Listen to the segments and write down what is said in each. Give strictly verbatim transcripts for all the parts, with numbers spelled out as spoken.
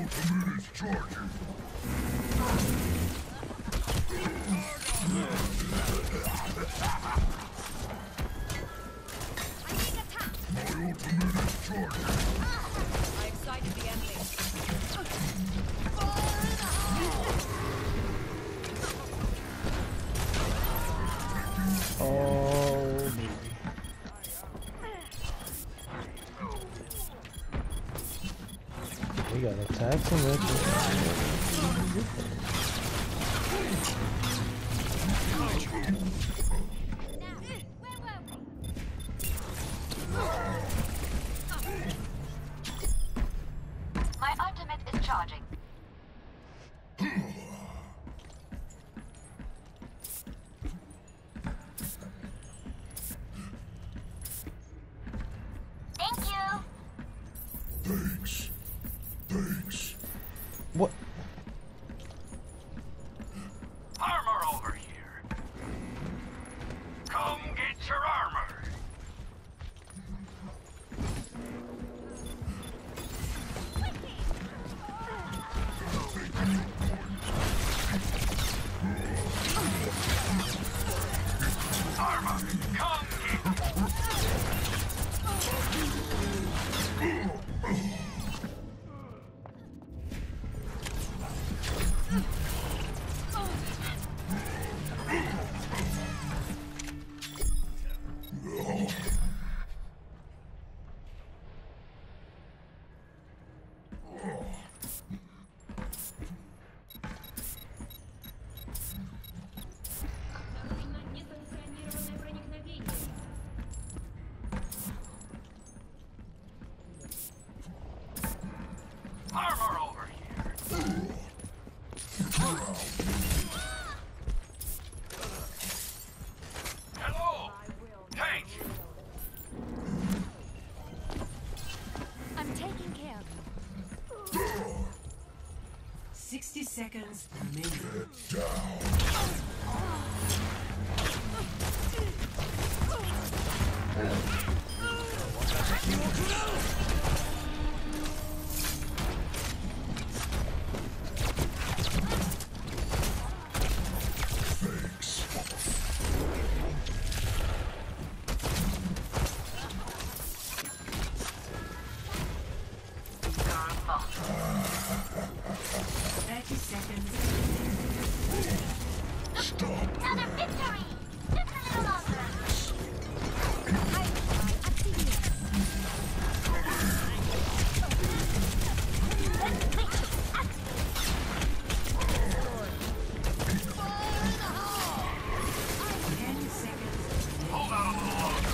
Oh, baby. We got attacked from it. My ultimate is charging. Thank you. Thanks. Thanks. What? Armor over here. Come get your armor. Armor, come get. Armor over here. Hello. Tank. I'm taking care of you. Sixty seconds remaining. Thirty seconds. Another victory! Just a little longer. I, I see you. Let's make it active. Ten seconds. Hold out a little longer.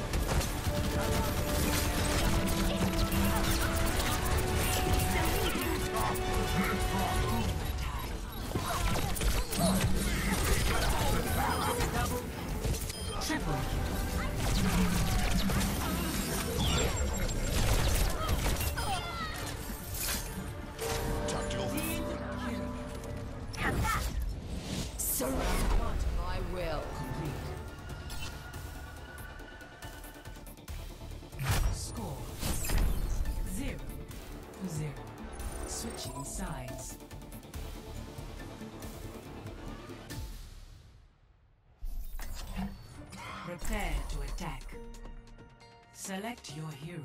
Triple. Have that. Surround my will. Score zero to zero. Switching sides. Prepare to attack. Select your hero.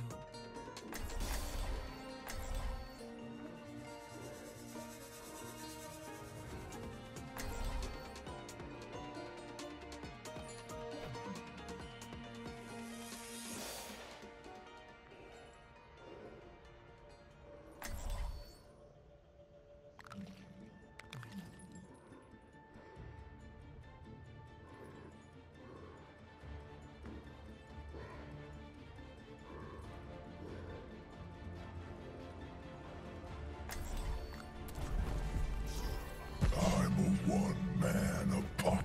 I'm a one-man apocalypse.